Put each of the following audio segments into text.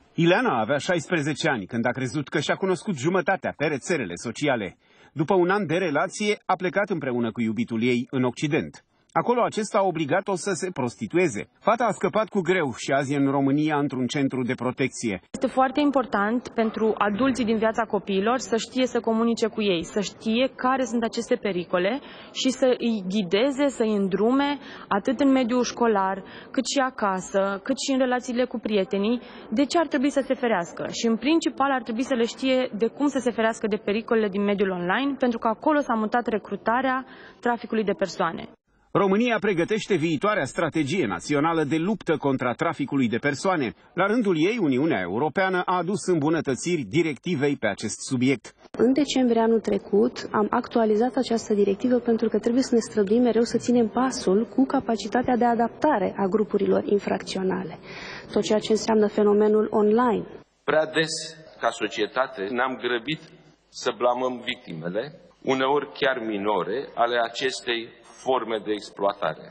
Ileana avea 16 ani când a crezut că și-a cunoscut jumătatea pe rețelele sociale. După un an de relație, a plecat împreună cu iubitul ei în Occident. Acolo acesta a obligat-o să se prostitueze. Fata a scăpat cu greu și azi e în România într-un centru de protecție. Este foarte important pentru adulții din viața copiilor să știe să comunice cu ei, să știe care sunt aceste pericole și să îi ghideze, să îi îndrume atât în mediul școlar, cât și acasă, cât și în relațiile cu prietenii, de ce ar trebui să se ferească. Și în principal ar trebui să le știe de cum să se ferească de pericolele din mediul online, pentru că acolo s-a mutat recrutarea traficului de persoane. România pregătește viitoarea strategie națională de luptă contra traficului de persoane. La rândul ei, Uniunea Europeană a adus îmbunătățiri directivei pe acest subiect. În decembrie anul trecut am actualizat această directivă pentru că trebuie să ne străduim mereu să ținem pasul cu capacitatea de adaptare a grupurilor infracționale. Tot ceea ce înseamnă fenomenul online. Prea des, ca societate, ne-am grăbit să blamăm victimele, uneori chiar minore, ale acestei forme de exploatare.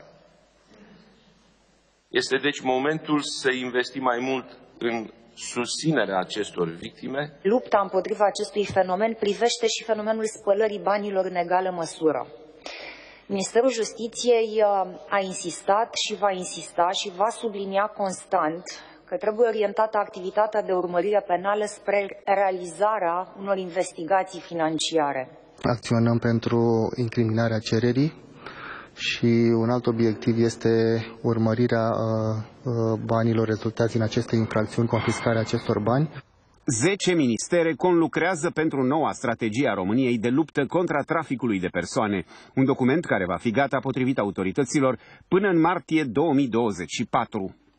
Este deci momentul să investim mai mult în susținerea acestor victime. Lupta împotriva acestui fenomen privește și fenomenul spălării banilor în egală măsură. Ministerul Justiției a insistat și va insista și va sublinia constant că trebuie orientată activitatea de urmărire penală spre realizarea unor investigații financiare. Acționăm pentru incriminarea cererii. Și un alt obiectiv este urmărirea banilor rezultați din aceste infracțiuni, confiscarea acestor bani. 10 ministere conlucrează pentru noua strategie a României de luptă contra traficului de persoane, un document care va fi gata potrivit autorităților până în martie 2024.